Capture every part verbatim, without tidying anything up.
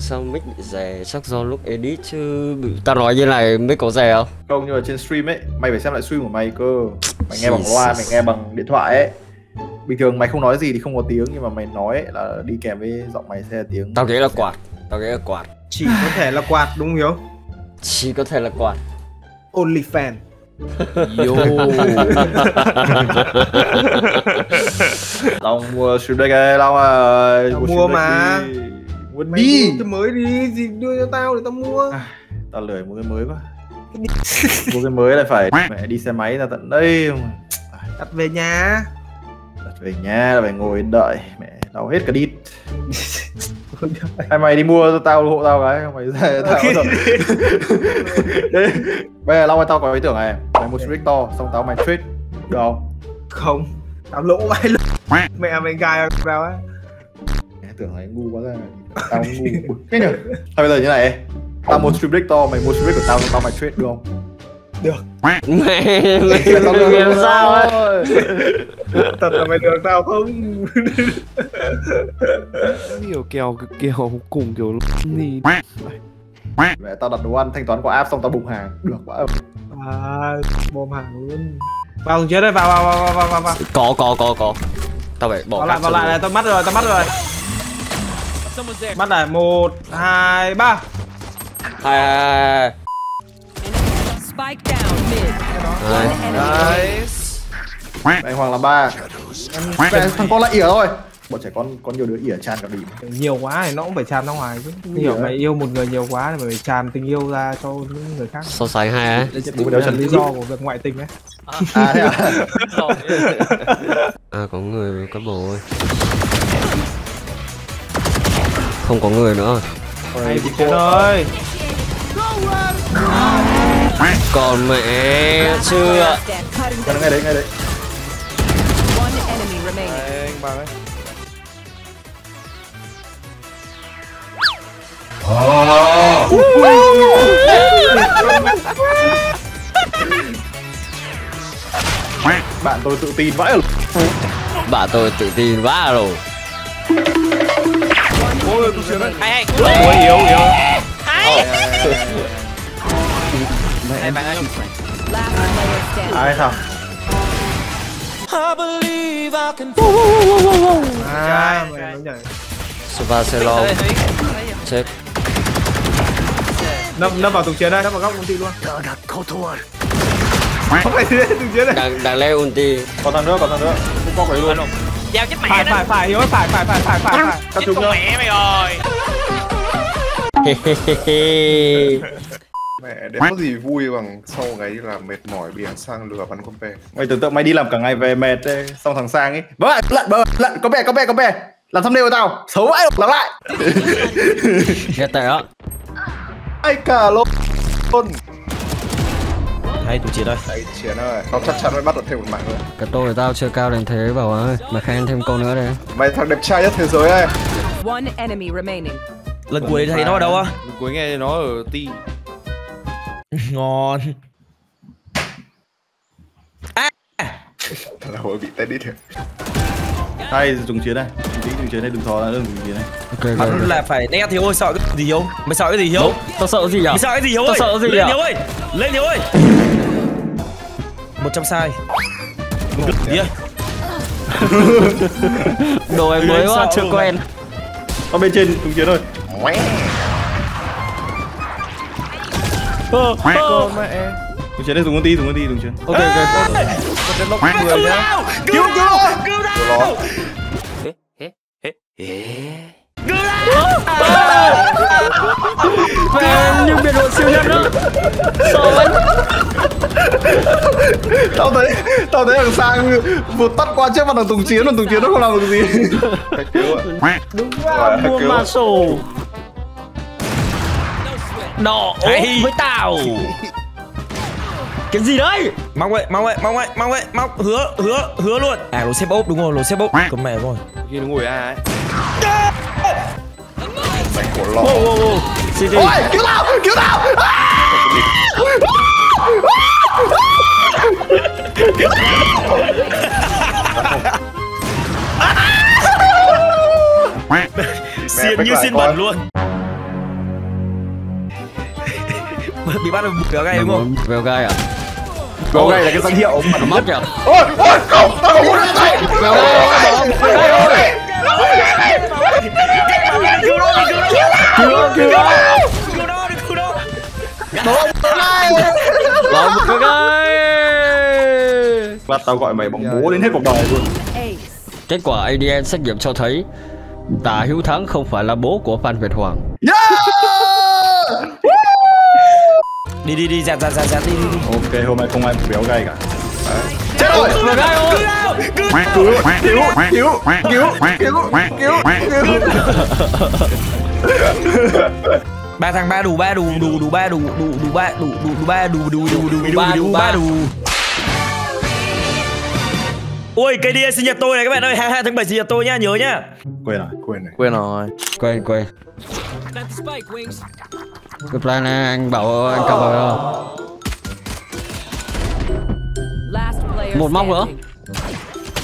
sao mic bị rè? Chắc do lúc edit chứ. Tao nói như này mic có rè không? Không, nhưng mà trên stream ấy, mày phải xem lại stream của mày cơ. Mày nghe bằng loa, mày nghe bằng điện thoại ấy. Bình thường mày không nói gì thì không có tiếng, nhưng mà mày nói ấy là đi kèm với giọng mày sẽ là tiếng. Tao nghĩ là quạt. Tao nghĩ là quạt. Chỉ có thể là quạt đúng không Hiếu? Chỉ có thể là quạt. Only fan. Yo. Long mua stream deck ấy, Long ơi. Tao mua mà. Đi. Mua Mày đi. mua cái mới đi, gì đưa cho tao để tao mua. À, tao lười mua cái mới quá. Mua cái mới lại phải mẹ đi xe máy ra tận đây. Đặt về nhà. Đặt về nhà là phải ngồi đợi. Mẹ đau hết cả đít. Hay mày đi mua cho tao hộ tao cái không mày ra tao okay. Đấy. Bây giờ Long ơi, tao có ý tưởng này. Mày mua streak to xong tao mày trade được không? Không, tao lỗ vãi lỗ. Mẹ mày gài vào á. Mẹ tưởng này ngu quá ra. Tao ngu bực thế nhỉ. Thôi bây giờ như này, tao mua stream deck to, mày mua stream deck của tao xong tao mày trade được không? Được. Mẹ mày làm sao ấy? Thật là mày được tao không? Kiểu kèo kèo cùng kiểu gì. Mẹ tao đặt đồ ăn thanh toán qua app xong tao bùng hàng. Được quá. À, bom hàng luôn. Vào thùng chết đây, vào vào vào vào vào vào. Có có có có. Tao phải bỏ vào lại vào lại này, tao mắt rồi, tao mắt rồi. Mắt này, một, hai, ba. Hai hai Spike down mid. Nice. Anh Hoàng làm ba. Mẹ, thằng con lại ỉa thôi. Bọn trẻ con có nhiều đứa ỉa tràn cả đỉnh. Nhiều quá thì nó cũng phải tràn ra ngoài chứ. Hiểu mày yêu một người nhiều quá thì mày phải tràn tình yêu ra cho những người khác. so sánh hai á. Bố đéo trần lý do của việc ngoại tình ấy. À thế à? À có người có bồ ơi. Không có người nữa. Hay đi chơi ơi. Còn mẹ chưa. Ngay đấy, ngay đấy. One enemy remaining. Anh bằng ấy. Bạn tôi tự tin vãi rồi. Bạn tôi tự tin vã rồi. Ôi tôi sướng đấy. Hay hay. Ôi yếu yếu. Hay. Mẹ bạn ơi. Last player standing. Ai thằng? À, mày nó nhảy. Suva Selo. Chết. Nấp nấp vào thùng chiến đây, nấp vào góc ulti luôn. Không phải thùng chiến này. Đang đang leo ulti. Còn thằng nữa, còn thằng nữa. Cũng có cái luôn. Giao chết mẹ Phải đó. phải phải Hiếu ơi, phải phải phải phải phải phải. Cắt Chết chúng con nữa. mẹ mày rồi. Mẹ để có gì vui bằng sau ngày đi làm mệt mỏi bị hắn sang lừa bắn con pe. Mày tưởng tượng mày đi làm cả ngày về mệt đây, xong thằng Sang ấy vâng lận bơ lận có bè có bè có bè làm thumbnail của tao xấu vãi làm lại. Nghe tệ đó. Ai cả luôn. Hay tụi chị đây. Đấy Chiến ơi, tao chắc chắn phải bắt được thêm một mạng nữa. Cái tôi của tao chưa cao đến thế bảo ơi. Mà khen thêm câu nữa đây. Mày thằng đẹp trai nhất thế giới ơi. One enemy remaining. Lần cuối thấy nó ở đâu á? Lần cuối nghe nó ở Ti. Ngon. Thật là hội bị tay đít rồi. Hay dùng chiến này, tí dùng chiến này đừng thò ra đừng dùng chiến này. Ok Mà rồi. là phải né Thiếu ơi, sợ cái gì Hiếu? Mày sợ cái gì Hiếu? Tao sợ gì nhỉ? Mày sợ cái gì Hiếu ơi? Tao sợ cái gì Lên nhỉ? Hiếu ơi! Lên Hiếu ơi! một trăm sai. Đi ơi. Đồ em mới quá, chưa quen. Ở bên trên dùng chiến rồi. Con mẹ. Dùng chiến này dùng con tí dùng con tí dùng chiến. Ok ok. Con chân lốc người nhá. Cứu cứu cứu tao. Mẹ như biệt đội siêu nhân đó. Sợ lắm. Tao thấy tao thấy thằng Sang vụt tắt qua trước mặt thằng Tùng Chiến, thằng Tùng Chiến nó không làm được gì. Cách cứu ạ. Đúng là mua mà sổ. Nọ với tao. Cái gì đấy? Mong vậy, mong vậy, mong vậy, mong vậy, mong hứa, hứa, hứa luôn. À lô xếp ốp đúng không? Lô xếp ốp. Con mẹ rồi. Khi nó ngồi ai ấy. Mày cổ lọ. Wow wow wow. Xì xì. Ôi, cứu tao, cứu tao. Xiên như xiên bẩn luôn. Bị bắt được béo gai đúng không? Béo gai à? Béo gai là cái danh hiệu mà Nó mất kìa. ôi ôi không, tao không muốn đánh tay. Béo gai ơi, béo gai ơi. Cứu nó, cứu nó, Cứu nó, cứu nó. cứu nó, cứu nó. Là một béo gai. Và tao gọi mày bằng bố đến hết cuộc đời luôn. Ace. Kết quả a đê en xét nghiệm cho thấy Tạ Hiếu Thắng không phải là bố của Phan Việt Hoàng. Đi đi đi, dạt dạt dạt dạt đi đi đi. Ok, hôm nay không ai béo gai cả. Chết rồi. Béo gai ơi. Cứu cứu cứu cứu cứu cứu. Ba thằng ba đủ ba đủ đủ đủ ba đủ đủ đủ ba đủ đủ đủ ba đủ đủ đủ đủ ba đủ ba đủ. Ôi cây đia sinh nhật tôi này các bạn ơi, hai mươi hai tháng bảy sinh nhật tôi nhá, nhớ nhá. Quên rồi. Quên này. Quên rồi. Quên quên. Cái plan này anh bảo anh cầm vào đâu? Last player Một móc nữa. standing.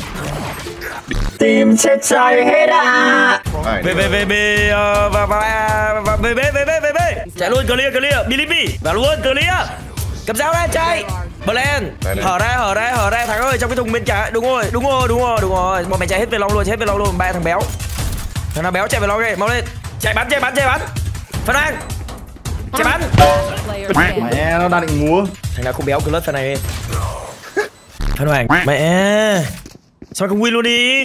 Tim chết cháy hết à. Về về về về và và và về về về về về về. Chạy luôn clear clear, Bilipi. Vào luôn clear. Cầm dao ra chạy. Blen. Hở ra hở ra hở ra thằng ơi, trong cái thùng bên trái. Đúng rồi, đúng rồi, đúng rồi, đúng rồi. Bọn mày chạy hết về long luôn, chạy hết về long luôn, ba thằng béo. Thằng nào béo chạy về long đi, mau lên. Chạy bắn, chạy bắn, chạy bắn. Phân An. Chạy bắn. Last player standing. Mẹ nó đang định múa. Thằng nào không béo cứ lết phần này. Phân Hoàng. Mẹ. Sao không win luôn đi?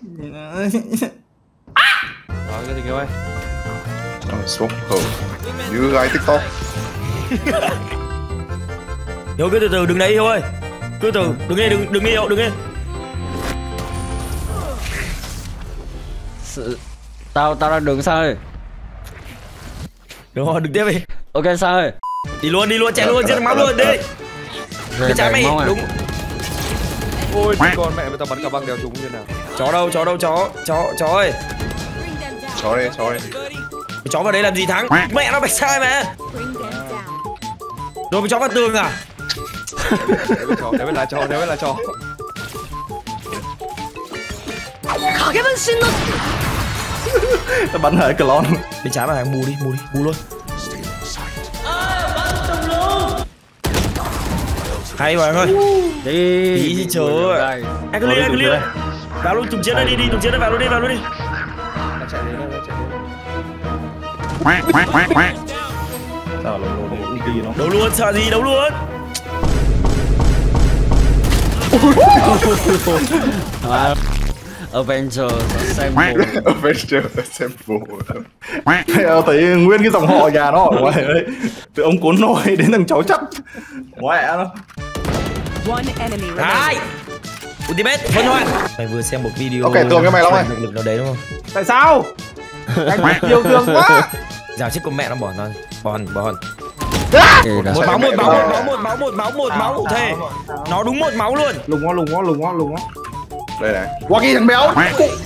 Rồi cái gì kêu ơi. Xuống khẩu. Như gái TikTok. Hiếu cứ từ từ đừng đấy Hiếu ơi. Cứ từ đừng đi đừng đừng đi Hiếu đừng đi. Sự... Tao tao đang đứng sao ơi. Đúng rồi đừng tiếp đi. Ok sao ơi. Đi luôn đi luôn chạy luôn giết máu luôn đi. Cái trái mày đúng. Ôi con mẹ, tao bắn cả băng đèo trúng như nào. Chó đâu chó đâu chó chó chó ơi. Chó đây, chó đây. Chó vào đây làm gì Thắng? Mẹ nó bạch sai mà. Rồi chó vào tường à? Đấy mới là chó, đấy mới là chó. Tao bắn hết clone. Bên trái mà thằng mù đi mù đi mù luôn. Hay rồi anh ơi. Đi. Đi chứ trời. Anh cứ lên anh cứ lên. Vào luôn tùng chiến đây đi đi tùng chiến đây vào luôn đi vào luôn đi. Chạy đến đây, chạy đến. Sao là lô không đi nó. Đấu luôn sợ gì đấu luôn. À, Avenger Assemble. Avenger Assemble. Tao thấy nguyên cái dòng họ nhà nó ở ngoài đấy. Từ ông cuốn nôi đến thằng cháu chắc. Mẹ nó. One enemy Đấy. remaining. Ultimate phân Hoàn. Mày vừa xem một video. Ok, tưởng cái mày lắm này. Lực lực nào đấy đúng không? Tại sao? Anh yêu thương quá. Rào chết con mẹ nó bỏ thôi. Bòn bòn. Một Một máu một máu một máu một máu một máu một máu thề. Nó đúng một máu luôn. Lùng nó lùng nó lùng nó lùng nó. Đây này. Wagi thằng béo.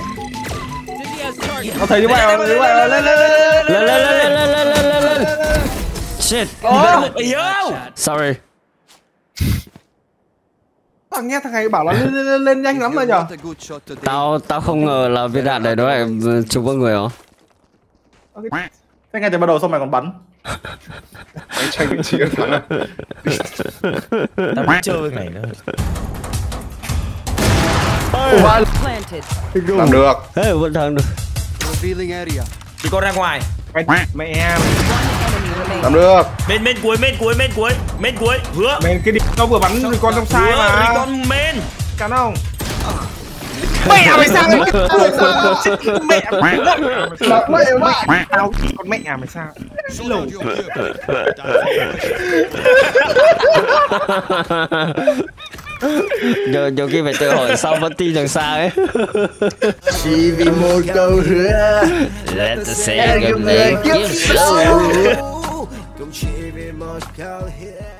Nó thấy như vậy rồi, như vậy rồi, lên lên lên Lên lên lên lên lên lên lên lên. Shit. Hiếu. Sorry. Thằng nghe thằng này bảo là lên lên lên, lên nhanh lắm rồi nhở. Tao tao không ngờ là viên đạn này nó lại trúng vào người hả? Thế ngay từ bắt đầu xong mày còn bắn. Anh tranh vị trí thắng à? Tao biết chơi cái này nữa. Planted. Làm được. Ê, vẫn thắng được. Thì con ra ngoài. Mẹ em. One enemy remaining. Làm được. Bên bên cuối bên cuối bên cuối bên cuối hứa. Mày cái đi nó vừa bắn con trong sai Hứa, mà. con men. Cắn không? Mẹ mày sao mày? Mẹ mày mẹ tao con mẹ mày sao? Xin lỗi. Nhiều, nhiều khi phải tự hỏi sao vẫn tin rằng xa ấy. Chỉ vì một câu hứa. Let us say goodnight kiếp sau. Cũng chỉ vì một câu hứa.